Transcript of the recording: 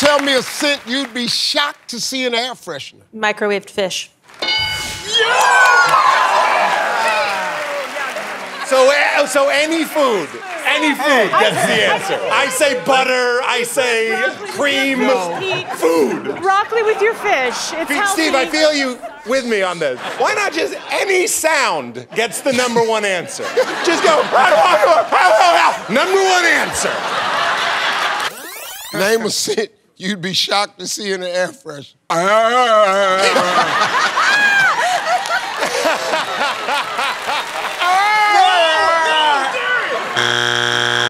tell me a scent you'd be shocked to see in air freshener. Microwaved fish. So any food gets the answer. I say butter, I say cream, food. Broccoli with your fish. It's healthy. Steve, I feel you with me on this. Why not just any sound gets the #1 answer? Just go, #1 answer. Name a scent you'd be shocked to see in an air freshener.